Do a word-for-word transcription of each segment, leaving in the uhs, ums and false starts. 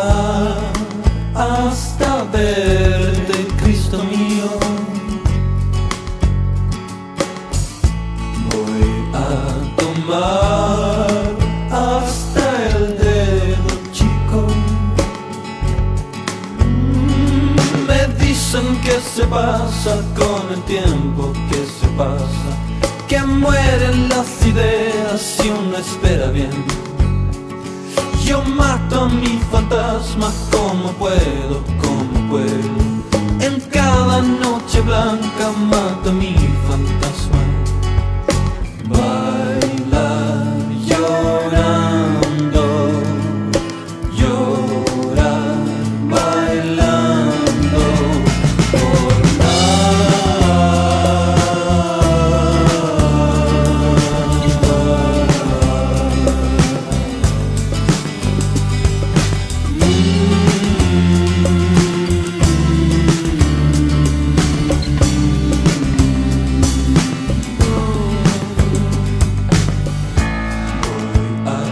tomar hasta verte, Cristo mío. Voy a tomar hasta el dedo chico. Mm, me dicen que se pasa con el tiempo, que se pasa, que mueren las ideas si uno espera bien. Yo mato a mi fantasma como puedo, como puedo. En cada noche blanca mato a mi fantasma. Baila llorando, llorar bailando por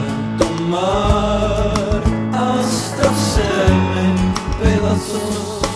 hasta hacerme pedazos.